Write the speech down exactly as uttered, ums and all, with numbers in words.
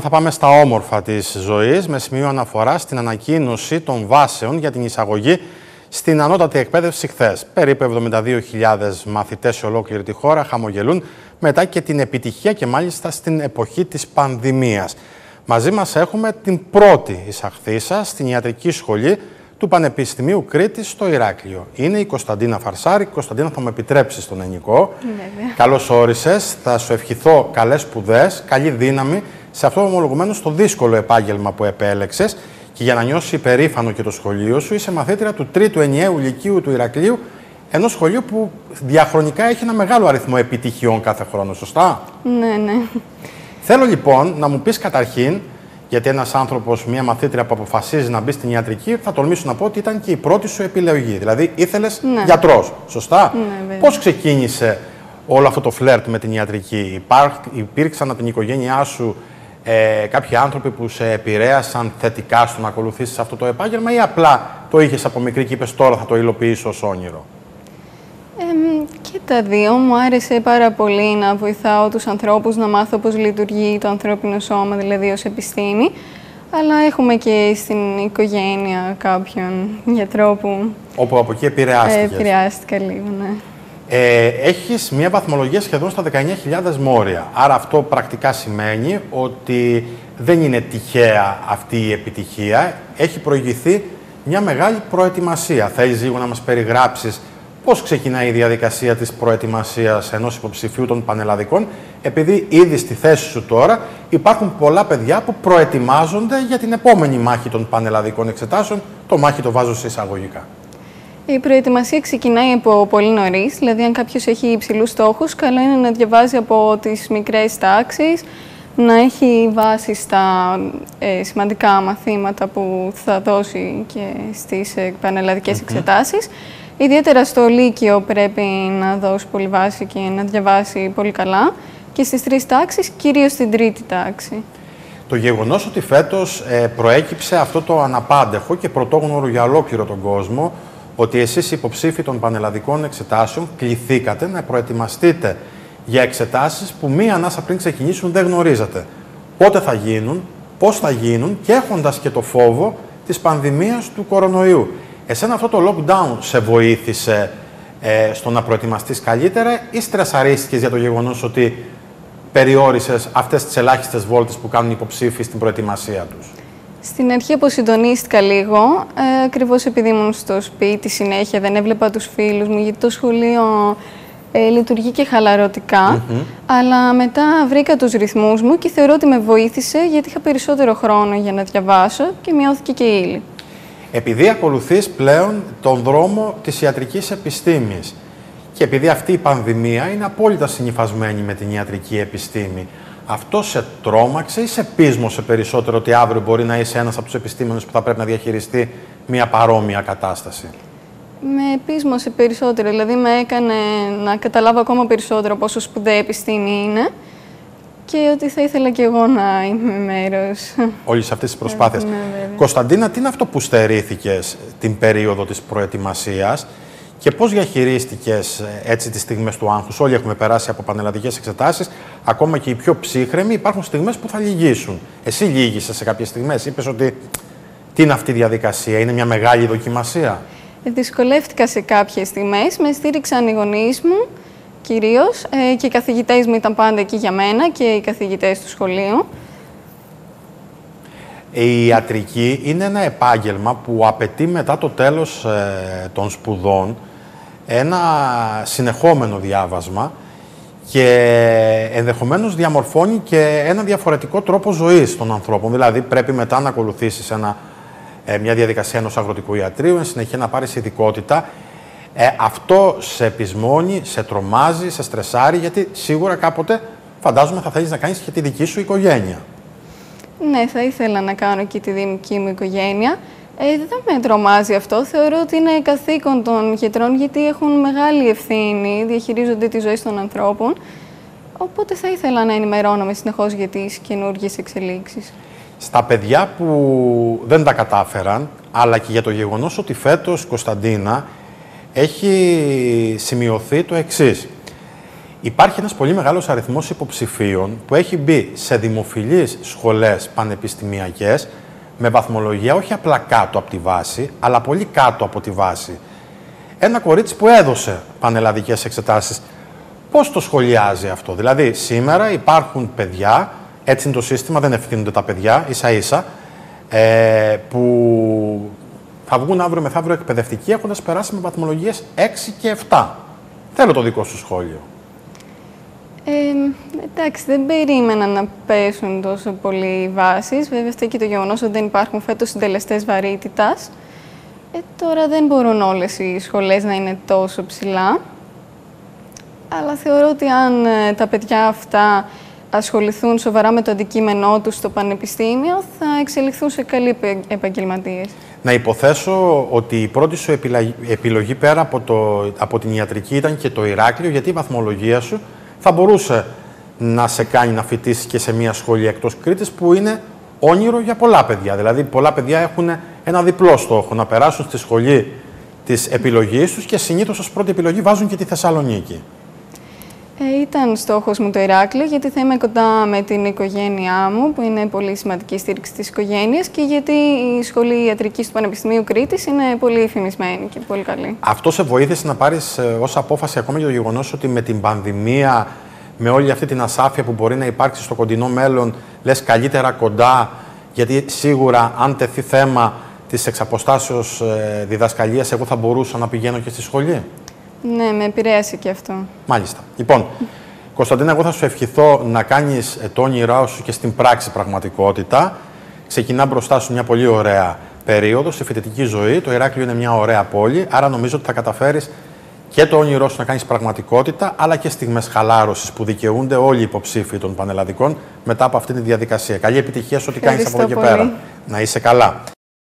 θα πάμε στα όμορφα της ζωής, με σημείο αναφορά στην ανακοίνωση των βάσεων για την εισαγωγή στην ανώτατη εκπαίδευση χθες. Περίπου εβδομήντα δύο χιλιάδες μαθητές σε ολόκληρη τη χώρα χαμογελούν μετά και την επιτυχία και μάλιστα στην εποχή της πανδημίας. Μαζί μας έχουμε την πρώτη εισαχθήσα στην ιατρική σχολή του Πανεπιστημίου Κρήτης στο Ηράκλειο. Είναι η Κωνσταντίνα Φαρσάρη. Κωνσταντίνα, θα μου επιτρέψεις στον ελληνικό. Καλώς όρισες. Θα σου ευχηθώ καλές σπουδές, καλή δύναμη σε αυτό ομολογουμένως το δύσκολο επάγγελμα που επέλεξες. Και για να νιώσει υπερήφανο και το σχολείο σου, είσαι μαθήτρια του τρίτου ενιαίου λυκείου του Ηρακλείου, ενός σχολείου που διαχρονικά έχει ένα μεγάλο αριθμό επιτυχιών κάθε χρόνο. Σωστά? Ναι, ναι. Θέλω λοιπόν να μου πεις καταρχήν, γιατί ένας άνθρωπος, μια μαθήτρια που αποφασίζει να μπει στην ιατρική, θα τολμήσω να πω ότι ήταν και η πρώτη σου επιλογή. Δηλαδή ήθελες ναι. γιατρός. Σωστά? Ναι, πώς ξεκίνησε όλο αυτό το φλερτ με την ιατρική? Υπάρ, υπήρξαν από την οικογένειά σου ε, κάποιοι άνθρωποι που σε επηρέασαν θετικά στο να ακολουθήσεις αυτό το επάγγελμα, ή απλά το είχες από μικρή και είπες τώρα θα το υλοποιήσω ως όνειρο? Ε, και τα δύο. Μου άρεσε πάρα πολύ να βοηθάω τους ανθρώπους, να μάθω πώς λειτουργεί το ανθρώπινο σώμα, δηλαδή ως επιστήμη. Αλλά έχουμε και στην οικογένεια κάποιον γιατρό που... Όπου από εκεί επηρεάστηκες. Ε, επηρεάστηκα λίγο, ναι. Ε, έχεις μια βαθμολογία σχεδόν στα δεκαεννιά χιλιάδες μόρια. Άρα αυτό πρακτικά σημαίνει ότι δεν είναι τυχαία αυτή η επιτυχία. Έχει προηγηθεί μια μεγάλη προετοιμασία. Θέλεις λίγο να μας περιγράψεις πώς ξεκινάει η διαδικασία της προετοιμασίας ενός υποψηφίου των πανελλαδικών, επειδή ήδη στη θέση σου τώρα υπάρχουν πολλά παιδιά που προετοιμάζονται για την επόμενη μάχη των πανελλαδικών εξετάσεων. Το μάχη το βάζω σε εισαγωγικά. Η προετοιμασία ξεκινάει από πολύ νωρίς, δηλαδή αν κάποιος έχει υψηλούς στόχους, καλό είναι να διαβάζει από τις μικρές τάξεις, να έχει βάση στα ε, σημαντικά μαθήματα που θα δώσει και στις ε, πανελλαδικές mm-hmm. εξετάσεις. Ιδιαίτερα στο Λύκειο πρέπει να δώσει πολύ βάση και να διαβάσει πολύ καλά, και στις τρεις τάξεις, κυρίως στην τρίτη τάξη. Το γεγονός ότι φέτος ε, προέκυψε αυτό το αναπάντεχο και πρωτόγνωρο για ολόκληρο τον κόσμο, ότι εσείς οι υποψήφοι των πανελλαδικών εξετάσεων κληθήκατε να προετοιμαστείτε για εξετάσεις που μία ανάσα πριν ξεκινήσουν δεν γνωρίζατε. Πότε θα γίνουν, πώς θα γίνουν, και έχοντας και το φόβο της πανδημίας του κορονοϊού. Εσένα αυτό το lockdown σε βοήθησε ε, στο να προετοιμαστείς καλύτερα, ή στρεσαρίστηκες για το γεγονός ότι περιόρισες αυτές τις ελάχιστες βόλτες που κάνουν οι υποψήφοι στην προετοιμασία τους? Στην αρχή αποσυντονίστηκα λίγο, ε, ακριβώς επειδή ήμουν στο σπίτι συνέχεια, δεν έβλεπα τους φίλους μου, γιατί το σχολείο ε, λειτουργεί και χαλαρωτικά. Mm-hmm. Αλλά μετά βρήκα τους ρυθμούς μου και θεωρώ ότι με βοήθησε, γιατί είχα περισσότερο χρόνο για να διαβάσω και μειώθηκε και η ύλη. Επειδή ακολουθείς πλέον τον δρόμο της ιατρικής επιστήμης και επειδή αυτή η πανδημία είναι απόλυτα συνυφασμένη με την ιατρική επιστήμη, αυτό σε τρόμαξε ή σε πείσμωσε περισσότερο ότι αύριο μπορεί να είσαι ένας από τους επιστήμονες που θα πρέπει να διαχειριστεί μια παρόμοια κατάσταση? Με πείσμωσε περισσότερο, δηλαδή με έκανε να καταλάβω ακόμα περισσότερο πόσο σπουδαία επιστήμη είναι και ότι θα ήθελα και εγώ να είμαι μέρος όλης αυτής της προσπάθειας. Ναι, βέβαια. Κωνσταντίνα, τι είναι αυτό που στερήθηκες την περίοδο της προετοιμασίας και πώς διαχειρίστηκες έτσι τις στιγμές του άγχους? Όλοι έχουμε περάσει από πανελλαδικές εξετάσεις, ακόμα και οι πιο ψύχρεμοι υπάρχουν στιγμές που θα λυγίσουν. Εσύ λύγησες σε κάποιες στιγμές? Είπες ότι τι είναι αυτή η διαδικασία, είναι μια μεγάλη δοκιμασία? Δυσκολεύτηκα σε κάποιες στιγμές, με στήριξαν οι γονείς μου κυρίως ε, και οι καθηγητές μου ήταν πάντα εκεί για μένα και οι καθηγητές του σχολείου. Η ιατρική είναι ένα επάγγελμα που απαιτεί μετά το τέλος ε, των σπουδών ένα συνεχόμενο διάβασμα και ενδεχομένως διαμορφώνει και ένα διαφορετικό τρόπο ζωής των ανθρώπων. Δηλαδή πρέπει μετά να ακολουθήσεις ένα, ε, μια διαδικασία ενός αγροτικού ιατρείου, εν συνεχεία να πάρεις ειδικότητα. Ε, αυτό σε πεισμώνει, σε τρομάζει, σε στρεσάρει, γιατί σίγουρα κάποτε φαντάζομαι θα θέλεις να κάνεις και τη δική σου οικογένεια. Ναι, θα ήθελα να κάνω και τη δική μου οικογένεια. Ε, δεν με τρομάζει αυτό. Θεωρώ ότι είναι καθήκον των γιατρών, γιατί έχουν μεγάλη ευθύνη, διαχειρίζονται τη ζωή των ανθρώπων. Οπότε θα ήθελα να ενημερώνομαι συνεχώς για τις καινούργιες εξελίξεις. Στα παιδιά που δεν τα κατάφεραν, αλλά και για το γεγονός ότι φέτος, Κωνσταντίνα, έχει σημειωθεί το εξής. Υπάρχει ένας πολύ μεγάλος αριθμός υποψηφίων που έχει μπει σε δημοφιλείς σχολές πανεπιστημιακές με βαθμολογία όχι απλά κάτω από τη βάση, αλλά πολύ κάτω από τη βάση. Ένα κορίτσι που έδωσε πανελλαδικές εξετάσεις. Πώς το σχολιάζει αυτό? Δηλαδή, σήμερα υπάρχουν παιδιά, έτσι είναι το σύστημα, δεν ευθύνονται τα παιδιά, ίσα-ίσα, ε, που θα βγουν αύριο μεθαύριο εκπαιδευτικοί έχοντας περάσει με βαθμολογίες έξι και επτά. Θέλω το δικό σου σχόλιο. Ε, εντάξει, δεν περίμενα να πέσουν τόσο πολύ οι βάσεις. Βέβαια, αυτό και το γεγονός ότι δεν υπάρχουν φέτος συντελεστές βαρύτητας. Ε, τώρα δεν μπορούν όλες οι σχολές να είναι τόσο ψηλά. Αλλά θεωρώ ότι αν ε, τα παιδιά αυτά ασχοληθούν σοβαρά με το αντικείμενό τους στο πανεπιστήμιο, θα εξελιχθούν σε καλοί επαγγελματίες. Να υποθέσω ότι η πρώτη σου επιλογή πέρα από, το, από την ιατρική ήταν και το Ηράκλειο, γιατί η βαθμολογία σου θα μπορούσε να σε κάνει να φοιτήσεις και σε μια σχολή εκτός Κρήτης, που είναι όνειρο για πολλά παιδιά. Δηλαδή, πολλά παιδιά έχουν ένα διπλό στόχο, να περάσουν στη σχολή της επιλογής τους και συνήθως ως πρώτη επιλογή βάζουν και τη Θεσσαλονίκη. Ε, ήταν στόχος μου το Ηράκλειο, γιατί θα είμαι κοντά με την οικογένειά μου, που είναι πολύ σημαντική στήριξη της οικογένειας, και γιατί η Σχολή Ιατρικής του Πανεπιστημίου Κρήτης είναι πολύ εφημισμένη και πολύ καλή. Αυτό σε βοήθησε να πάρεις ε, ως απόφαση, ακόμα και το γεγονός ότι με την πανδημία, με όλη αυτή την ασάφεια που μπορεί να υπάρξει στο κοντινό μέλλον, λες καλύτερα κοντά, γιατί σίγουρα αν τεθεί θέμα της εξαποστάσεως ε, διδασκαλίας, εγώ θα μπορούσα να πηγαίνω και στη σχολή. Ναι, με επηρέασε και αυτό. Μάλιστα. Λοιπόν, Κωνσταντίνα, εγώ θα σου ευχηθώ να κάνεις το όνειρά σου και στην πράξη πραγματικότητα. Ξεκινά μπροστά σου μια πολύ ωραία περίοδο στη φοιτητική ζωή. Το Ηράκλειο είναι μια ωραία πόλη, άρα νομίζω ότι θα καταφέρεις και το όνειρό σου να κάνεις πραγματικότητα, αλλά και στιγμές χαλάρωσης που δικαιούνται όλοι οι υποψήφοι των πανελλαδικών μετά από αυτή τη διαδικασία. Καλή επιτυχία σε ό,τι κάνεις από εδώ και πέρα. Να είσαι καλά.